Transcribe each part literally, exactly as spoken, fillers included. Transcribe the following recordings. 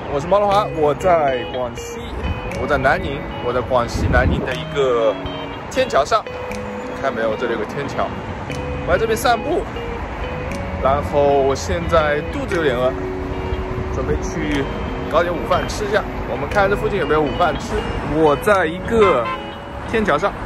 我是毛龙华，我在广西，我在南宁，我在广西南宁的一个天桥上，看没有？这里有个天桥，我在这边散步，然后我现在肚子有点饿，准备去搞点午饭吃一下。我们看这附近有没有午饭吃。我在一个天桥上，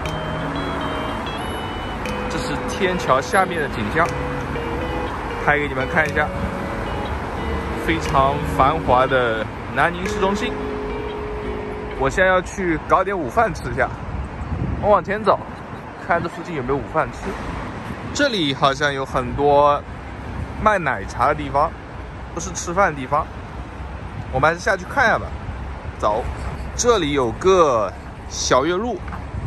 这是天桥下面的景象，拍给你们看一下。 非常繁华的南宁市中心，我现在要去搞点午饭吃一下。我往前走，看这附近有没有午饭吃。这里好像有很多卖奶茶的地方，不是吃饭的地方。我们还是下去看一下吧。走，这里有个小月路，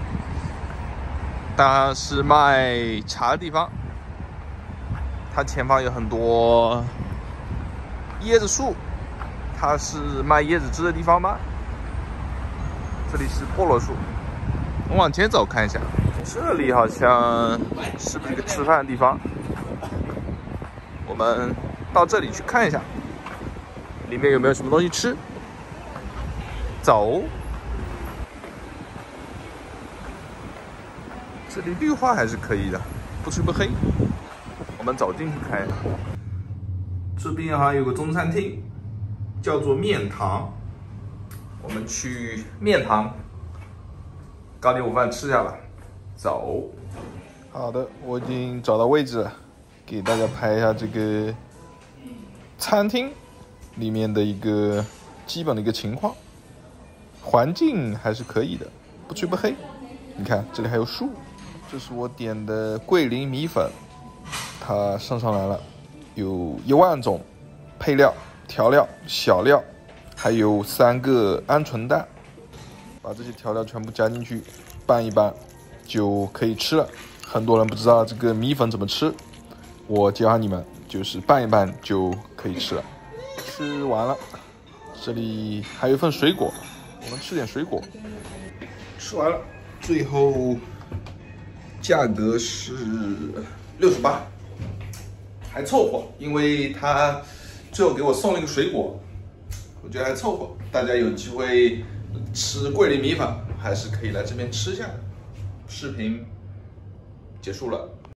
当然是卖茶的地方。它前方有很多 椰子树，它是卖椰子汁的地方吗？这里是菠萝树。我往前走看一下，这里好像是不是一个吃饭的地方？我们到这里去看一下，里面有没有什么东西吃？走，这里绿化还是可以的，不吹不黑。我们走进去看一下。 这边好像有个中餐厅，叫做面堂。我们去面堂搞点午饭吃下吧。走。好的，我已经找到位置了，给大家拍一下这个餐厅里面的一个基本的一个情况。环境还是可以的，不吹不黑。你看这里还有树。这是我点的桂林米粉，它上上来了。 有一万种配料、调料、小料，还有三个鹌鹑蛋，把这些调料全部加进去，拌一拌就可以吃了。很多人不知道这个米粉怎么吃，我教下你们，就是拌一拌就可以吃了。吃完了，这里还有一份水果，我们吃点水果。吃完了，最后价格是六十八。 还凑合，因为他最后给我送了一个水果，我觉得还凑合。大家有机会吃桂林米粉，还是可以来这边吃一下的。视频结束了。